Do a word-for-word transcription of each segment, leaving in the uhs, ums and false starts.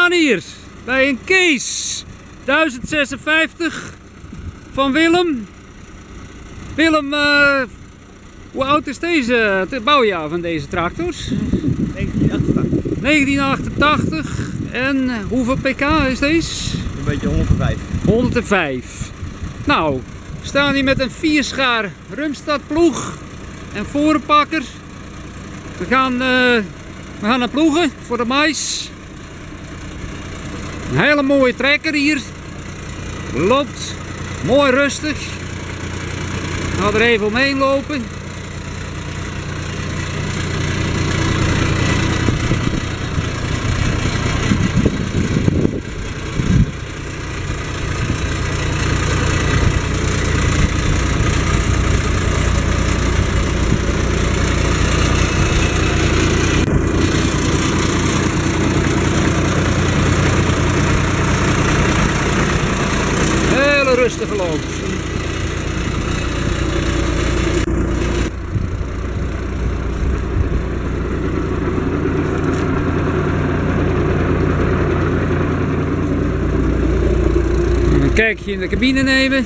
staan hier bij een Kees duizend zesenvijftig van Willem. Willem, uh, hoe oud is deze, het bouwjaar van deze tractors? negentien achtentachtig. negentien achtentachtig. En hoeveel pk is deze? Een beetje honderdvijf. honderdvijf. Nou, we staan hier met een vierschaar Rumstad ploeg en vorenpakker. We gaan, uh, we gaan naar ploegen voor de mais. Een hele mooie trekker hier. Loopt mooi rustig. Ik ga er even omheen lopen. Rustige loop. Een kijkje in de cabine nemen.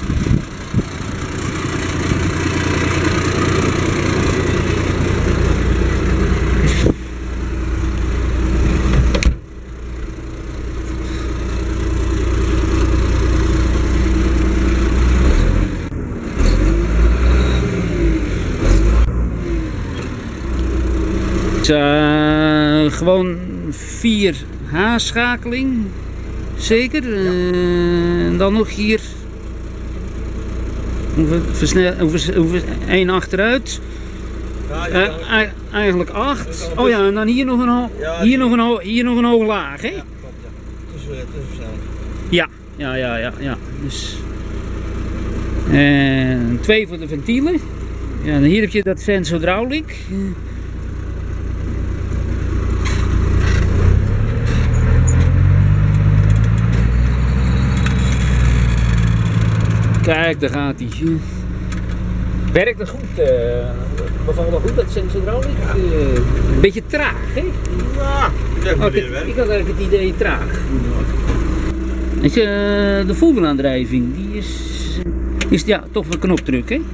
Uh, gewoon vier H-schakeling, zeker. Ja. Uh, en dan nog hier één achteruit. Ja, ja, ja. Uh, eigenlijk acht. Oh ja, en dan hier nog een, ja, hier nog een, hier nog een hoog laag, hè? Ja, klopt, ja. Tussen, tussenversnelling. Ja, ja, ja, ja, ja. Dus, en twee voor de ventielen. Ja, en hier heb je dat sensodraulic. Kijk, daar gaat hij. Werkt dat goed? Uh, bevalt dat goed, dat sensodraulic? Ja. Uh, een beetje traag, hè? Ja, oh, ik, ik had eigenlijk het idee traag. Weet je, uh, de voerwielaandrijving, die is, is ja, toch een knopdruk, hè?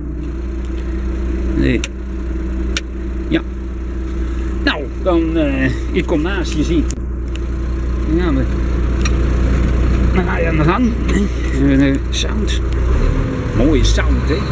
Nee. Ja. Nou, dan, uh, ik kom naast je zitten. Ja, maar... Dan ga je aan de gang. Uh, sound. Mooie sound, hè?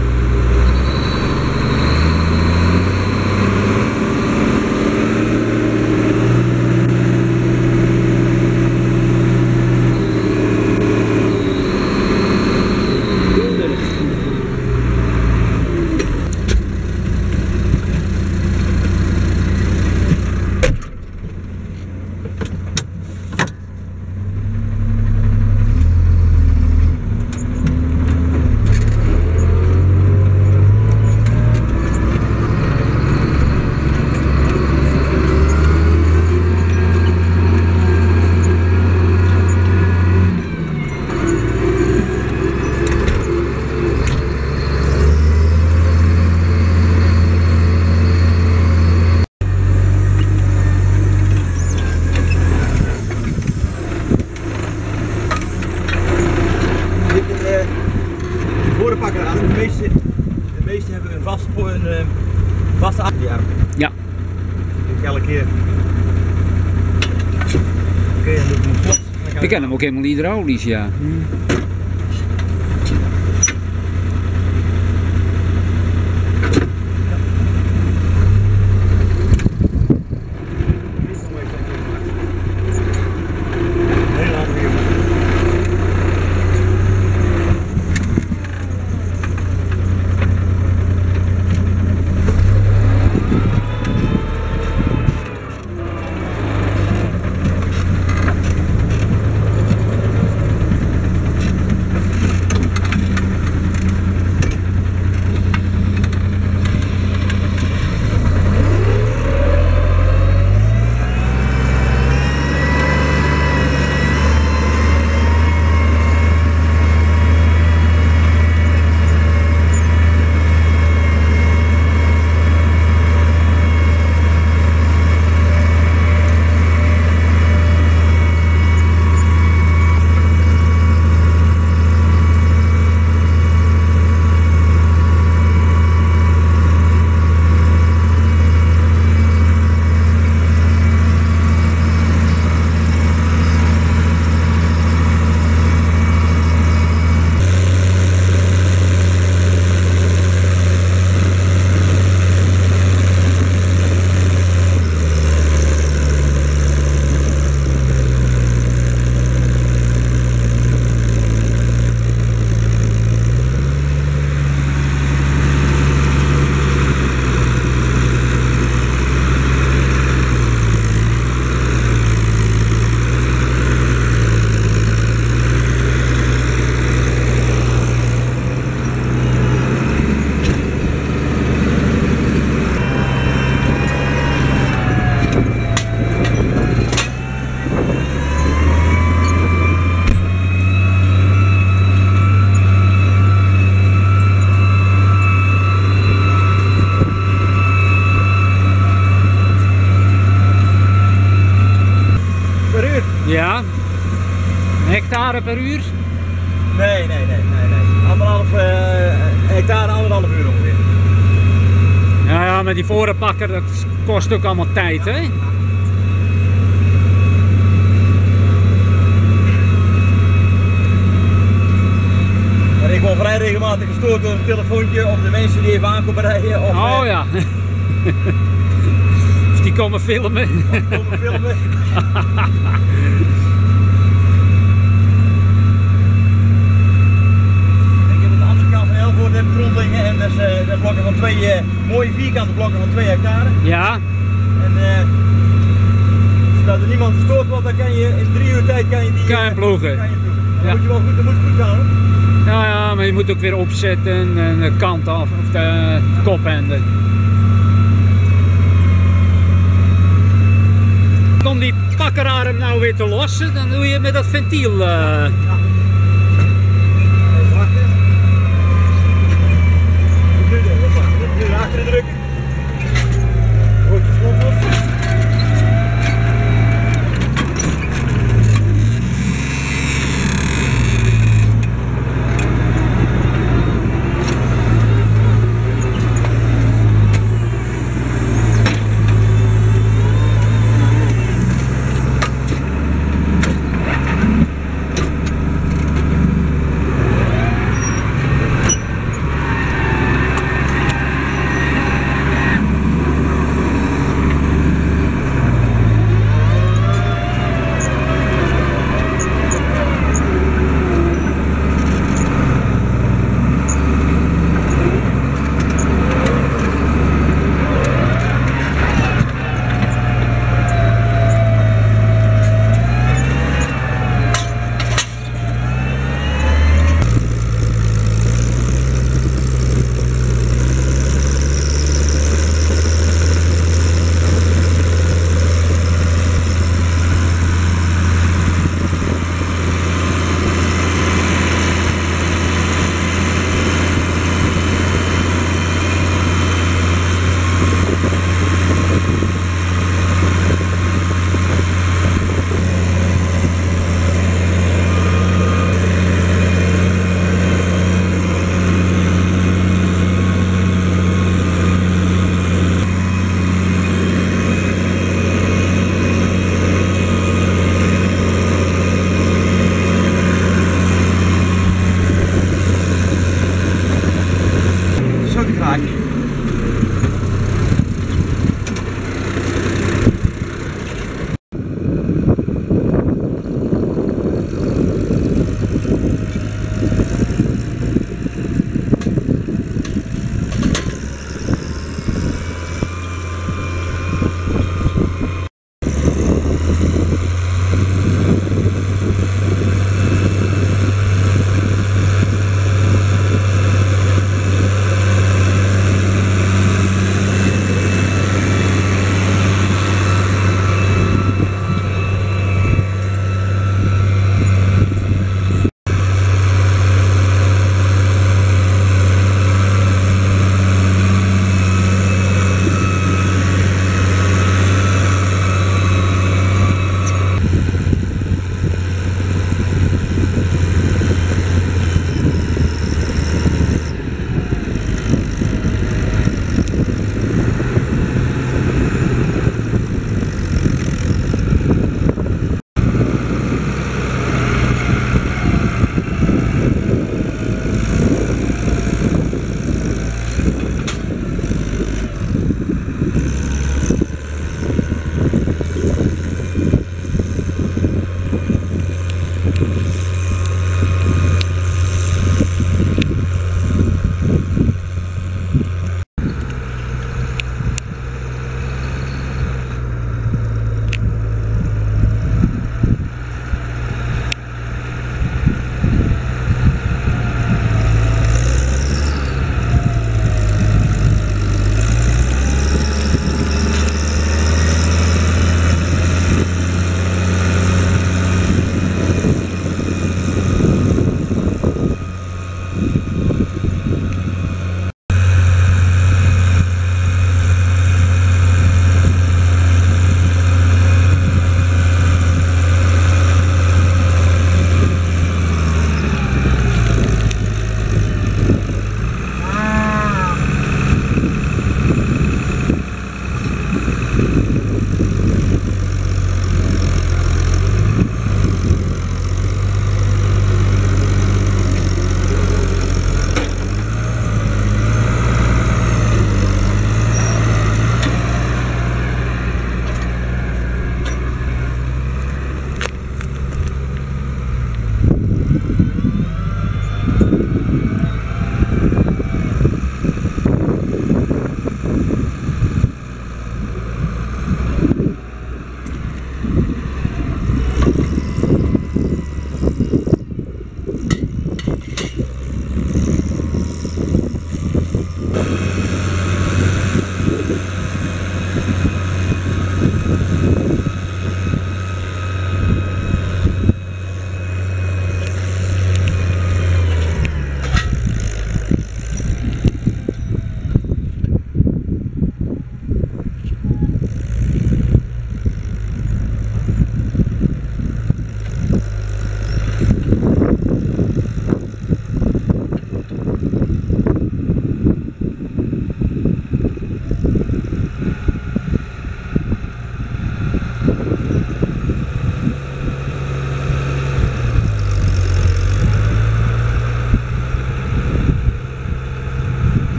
De meeste, de meeste hebben een vaste, een, een vaste achterarm. Ja. Dus elke keer. Oké, okay, dan doe ik hem vlot. Ik ken hem ook helemaal hydraulisch, ja. Hmm. Ja. Een hectare per uur? Nee, nee, nee, nee, nee. Anderhalf uh, hectare, anderhalf uur ongeveer. Ja, ja, maar die vorenpakker, dat kost ook allemaal tijd, hè? En ik word vrij regelmatig gestoord door een telefoontje of de mensen die even aankomen rijden. Of, oh ja. Of die komen filmen. Of die komen filmen. Ik heb aan de andere kant van Helvoort heb grond liggen en dat is uh, dat blokken van twee uh, mooie vierkante blokken van twee hectare. Ja. En uh, zodat er niemand gestoord wordt, dan kan je in drie uur tijd kan je die kan je ploegen. Kan je ploegen. Dan Ja. moet je wel goed, dan moet je goed gaan. Hoor. Ja, ja, maar je moet ook weer opzetten en de kant af, of de kopenden. Om die pakkerarm nou weer te lossen, dan doe je met dat ventiel. Uh... Ja. Even wachten. Nu, nu, nu achter drukken. Goed, slot op.